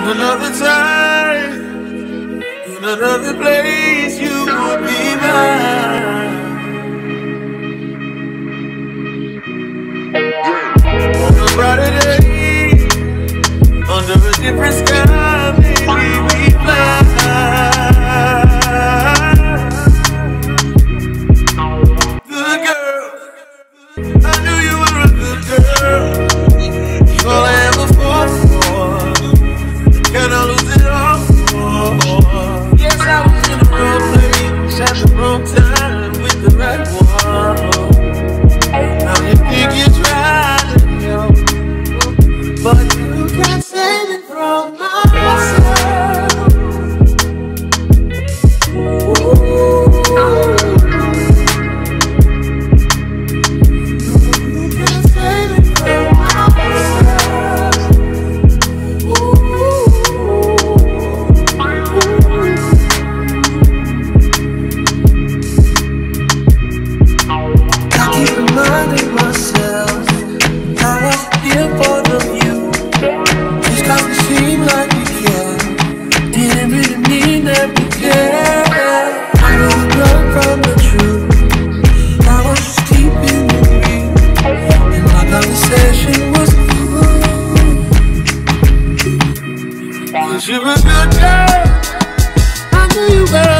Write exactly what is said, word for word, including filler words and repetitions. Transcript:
another time, in another place, you would be mine. On a brighter day, under a different sky, maybe we fly. Good girl, I knew you were a good girl. You all I ever fought for. Can I lose it all? Yes, I was in the wrong place at the wrong time with the right one. Now you think you're trying, but you can't save it from myself. Ooh. You can't save it from myself. Ooh. I keep reminding myself how I feel for the view. Just cause we seem like we care, didn't really mean that we care. I know we run from the truth, I was just keeping it real, and my conversation was cool. Cause you're a good girl, I knew you were.